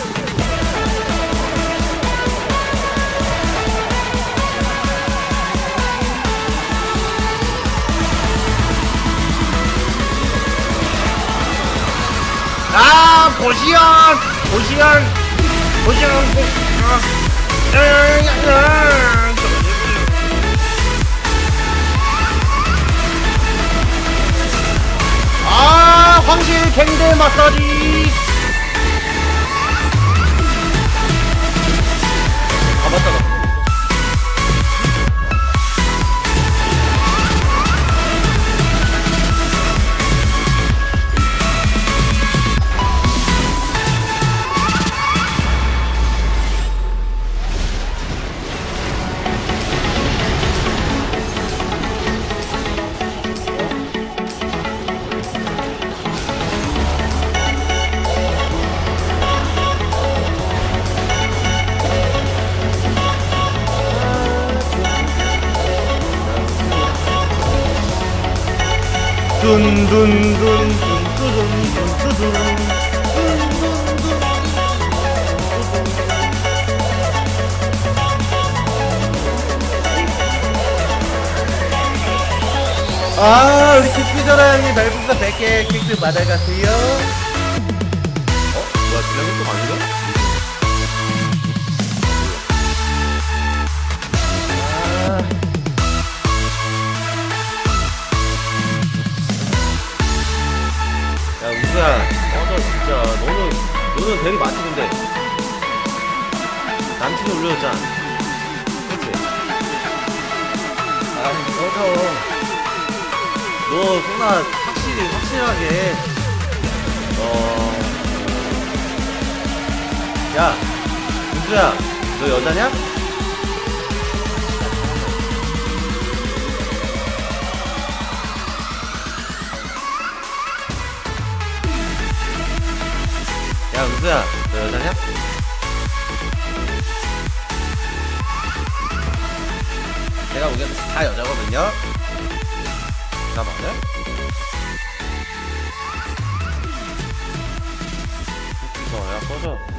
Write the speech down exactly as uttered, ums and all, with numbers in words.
아, 보시연! 보시연! 보시연! 아, 황실 갱대 마사지! 아, 맞다, 맞다. 둔둔둔둔둔둔둔둔둔둔둔둔. 아, 우리 킥스잖아 형님. 별풍선 백 개 킥스 받아가세요. 어? 뭐야, 주량이 또 아니죠? 야, 우수야, 어저 진짜 너는 너는 대리 많지. 근데 남친이 올려줬잖아, 그치? 아, 어저 너 소나 확실히 확실하게 어. 야, 우수야, 너 여자냐? 야, 은수야, 너 여자냐? 내가 보기엔 다 여자거든요? 나 맞아? 이거 야, 꺼져.